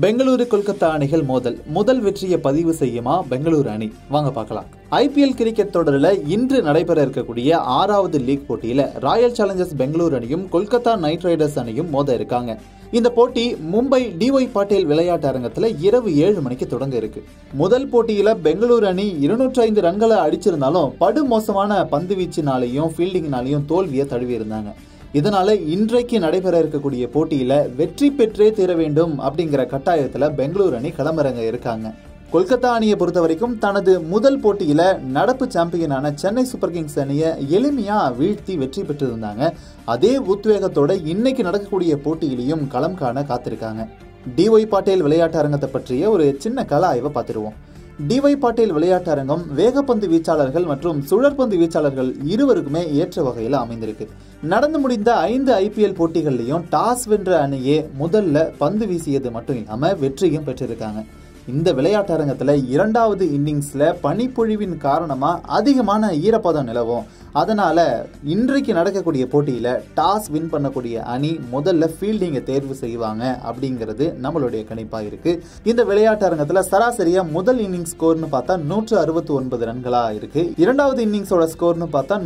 பெங்களூரு கொல்கத்தா அணிகள் முதல் வெற்றியை பதிவு செய்யுமா பெங்களூரு அணி? வாங்க பார்க்கலாம். ஐபிஎல் கிரிக்கெட் தொடரில் இன்று நடைபெற இருக்கக்கூடிய 6வது லீக் போட்டியில ராயல் சேலஞ்சர்ஸ் பெங்களூரு அணியும் கொல்கத்தா நைட் ரைடர்ஸ் அணியும் மோத இருக்காங்க. இந்த போட்டி மும்பை டிஒய் பாட்டேல் விளையாட்டு அரங்கத்துல இரவு 7 மணிக்கு தொடங்க இருக்கு. முதல் போட்டியில பெங்களூரு அணி 205 ரன்களை அடிச்சிருந்தாலும் படுமோசமான பந்து வீச்சினாலையும் ஃபீல்டிங்னாலையும் தோல்வியை தழுவி இருந்தாங்க. இதனால இன்றைக்கு நடைபெற இருக்கக்கூடிய போட்டியில வெற்றி பெற்றே தீர வேண்டும் அப்படிங்கிற கட்டாயத்துல பெங்களூரு அணி களமிறங்க இருக்காங்க. கொல்கத்தா அணியை பொறுத்த வரைக்கும் தனது முதல் போட்டியில நடப்பு சாம்பியனான சென்னை சூப்பர் கிங்ஸ் அணியை எளிமையா வீழ்த்தி வெற்றி பெற்றிருந்தாங்க. அதே உத்வேகத்தோட இன்னைக்கு நடக்கக்கூடிய போட்டியிலையும் களம் காண காத்திருக்காங்க. டிஒய் பாட்டேல் விளையாட்டு அரங்கத்தை பற்றிய ஒரு சின்ன கள ஆய்வை பார்த்துருவோம். டிஒய் பாட்டேல் விளையாட்டு அரங்கம் வேகப்பந்து வீச்சாளர்கள் மற்றும் சுழற்பந்து வீச்சாளர்கள் இருவருக்குமே ஏற்ற வகையில் அமைந்திருக்கு. நடந்து முடிந்த 5 ஐபிஎல் போட்டிகள்லையும் டாஸ் வென்ற அணியே முதல்ல பந்து வீசியது மட்டும் இல்லாம வெற்றியும் பெற்றிருக்காங்க. இந்த விளையாட்டு அரங்கத்துல 2வது இன்னிங்ஸ்ல பனிப்பொழிவின் காரணமா அதிகமான ஈரப்பதம் நிலவும். அதனால இன்றைக்கு நடக்கக்கூடிய போட்டியில டாஸ் வின் பண்ணக்கூடிய அணி முதல்ல ஃபீல்டிங்கை தேர்வு செய்வாங்க அப்படிங்கிறது நம்மளுடைய கணிப்பா இருக்கு. இந்த விளையாட்டு அரங்கத்துல சராசரியா முதல் இன்னிங்ஸ் ஸ்கோர்னு பார்த்தா 169 ரன்களா இருக்கு. 2வது இன்னிங்ஸோட ஸ்கோர்னு பார்த்தா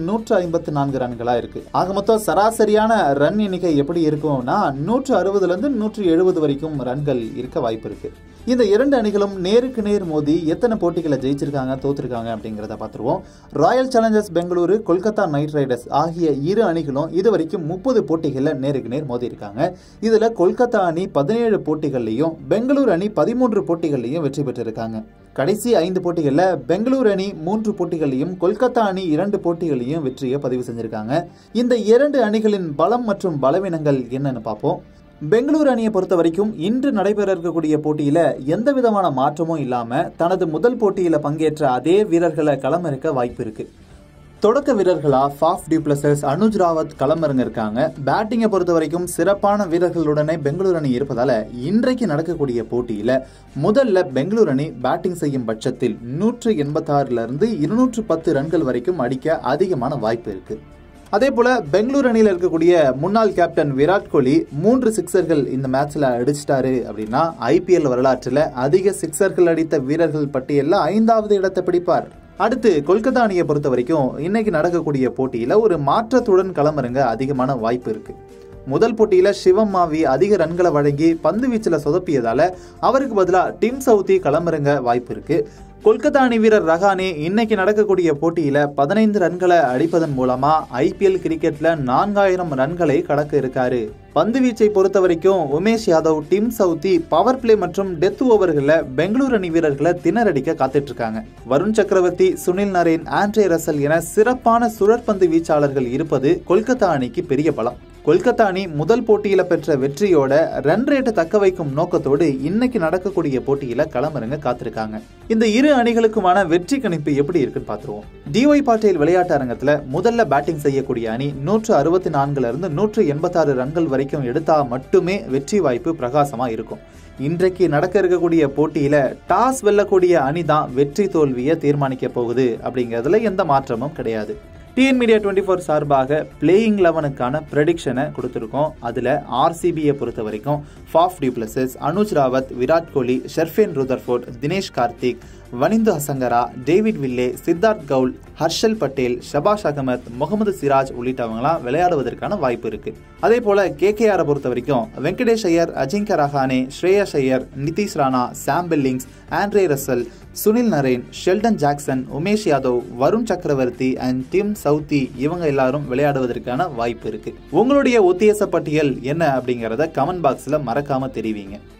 154 ரன்களா இருக்கு. ஆக மொத்தம் சராசரியான ரன் எண்ணிக்கை எப்படி இருக்கும்னா 160ல இருந்து 170 வரைக்கும் ரன்கள் இருக்க வாய்ப்பு இருக்கு. இந்த 2 அணிகளும் நேருக்கு நேர் மோதி எத்தனை போட்டிகளை ஜெயிச்சிருக்காங்க தோத்திருக்காங்க அப்படிங்கிறத பார்த்துருவோம். Royal Challengers Bengaluru Kolkata Knight Riders ஆகிய இரு அணிகளும் இதுவரைக்கும் 30 போட்டிகளில் நேருக்கு நேர் மோதி இருக்காங்க. இதுல கொல்கத்தா அணி 17 போட்டிகள்லையும் பெங்களூரு அணி 13 போட்டிகள்லையும் வெற்றி பெற்றிருக்காங்க. கடைசி 5 போட்டிகளில் பெங்களூரு அணி 3 போட்டிகளையும் கொல்கத்தா அணி 2 போட்டிகளையும் வெற்றியை பதிவு செஞ்சிருக்காங்க. இந்த 2 அணிகளின் பலம் மற்றும் பலவீனங்கள் என்னன்னு பார்ப்போம். பெங்களூரு அணியை பொறுத்த வரைக்கும் இன்று நடைபெற இருக்கக்கூடிய போட்டியில எந்த விதமான மாற்றமும் இல்லாம தனது முதல் போட்டியில பங்கேற்ற அதே வீரர்களை களமிறக்க வாய்ப்பு இருக்கு. தொடக்க வீரர்களா Faf du Plessis, Anuj Rawat களமிறங்க இருக்காங்க. பேட்டிங்கை பொறுத்த வரைக்கும் சிறப்பான வீரர்களுடனே பெங்களூரு அணி இருப்பதால இன்றைக்கு நடக்கக்கூடிய போட்டியில முதல்ல பெங்களூரு அணி பேட்டிங் செய்யும் பட்சத்தில் 186ல இருந்து 210 ரன்கள் வரைக்கும் அடிக்க அதிகமான வாய்ப்பு இருக்கு. அதே போல பெங்களூரு அணியில் இருக்கக்கூடிய முன்னாள் கேப்டன் விராட் கோலி 3 சிக்ஸர்கள் இந்த மேட்ச்ல அடிச்சிட்டாரு அப்படின்னா ஐபிஎல் வரலாற்றில் அதிக சிக்ஸர்கள் அடித்த வீரர்கள் பட்டியலில் 5வது இடத்தை பிடிப்பார். அடுத்து கொல்கத்தா அணியை பொறுத்த வரைக்கும் இன்னைக்கு நடக்கக்கூடிய போட்டியில ஒரு மாற்றத்துடன் களமிறங்க அதிகமான வாய்ப்பு இருக்கு. முதல் போட்டியில சிவம் மாவி அதிக ரன்களை வழங்கி பந்து வீச்சில் சொதப்பியதால அவருக்கு பதிலாக டிம் சவுத்தி களமிறங்க வாய்ப்பு இருக்கு. கொல்கத்தா அணி வீரர் ரஹானே இன்னைக்கு நடக்கக்கூடிய போட்டியில 15 ரன்களை அடிப்பதன் மூலமா ஐபிஎல் கிரிக்கெட்ல 4000 ரன்களை கடக்க இருக்காரு. பந்து வீச்சை பொறுத்த வரைக்கும் Umesh Yadav, Tim Southee power play மற்றும் டெத் ஓவர்களை பெங்களூரு அணி வீரர்களை திணறடிக்க காத்துட்டு இருக்காங்க. வருண் சக்கரவர்த்தி, சுனில் நரேன், ஆண்ட்ரே ரசல் என சிறப்பான சுழற்பந்து வீச்சாளர்கள் இருப்பது கொல்கத்தா அணிக்கு பெரிய பலம். கொல்கத்தா அணி முதல் போட்டியில பெற்ற வெற்றியோட ரன் ரேட்டை தக்க வைக்கும் நோக்கத்தோடு இன்னைக்கு நடக்கக்கூடிய போட்டியில களமிறங்க காத்திருக்காங்க. இந்த இரு அணிகளுக்குமான வெற்றி கணிப்பு எப்படி இருக்குன்னு பார்த்துருவோம். டிஒய் பாட்டேல் விளையாட்டு அரங்கத்துல முதல்ல பேட்டிங் செய்யக்கூடிய அணி 164ல இருந்து 186 ரன்கள் வரைக்கும் எடுத்தா மட்டுமே வெற்றி வாய்ப்பு பிரகாசமா இருக்கும். இன்றைக்கு நடக்க இருக்கக்கூடிய போட்டியில டாஸ் வெல்லக்கூடிய அணி தான் வெற்றி தோல்வியை தீர்மானிக்க போகுது அப்படிங்கிறதுல எந்த மாற்றமும் கிடையாது. டிஎன் மீடியா 24 சார்பாக பிளேயிங் 11க்கான ப்ரெடிக்ஷனை கொடுத்துருக்கோம். அதில் ஆர்சிபியை பொறுத்த வரைக்கும் Faf du Plessis, Anuj Rawat, Virat Kohli, Sherfane Rutherford, Dinesh Karthik, Wanindu Hasaranga, David Willey, Siddharth Kaul, Harshal Patel, Shahbaz Ahmed, Mohammed Siraj உள்ளிட்டவங்களாம் விளையாடுவதற்கான வாய்ப்பு இருக்கு. அதே போல KKR பொறுத்த வரைக்கும் Venkatesh Iyer, Ajinkya Rahane, Shreyas Iyer, Nitish Rana, Sam Billings, Andre Russell, Sunil Narine, Sheldon Jackson, Umesh Yadav, Varun Chakravarthy and Tim Southee இவங்க எல்லாரும் விளையாடுவதற்கான வாய்ப்பு இருக்கு. உங்களுடைய உத்தேச பட்டியல் என்ன அப்படிங்கறத கமெண்ட் பாக்ஸ்ல மறக்காம தெரிவிங்க.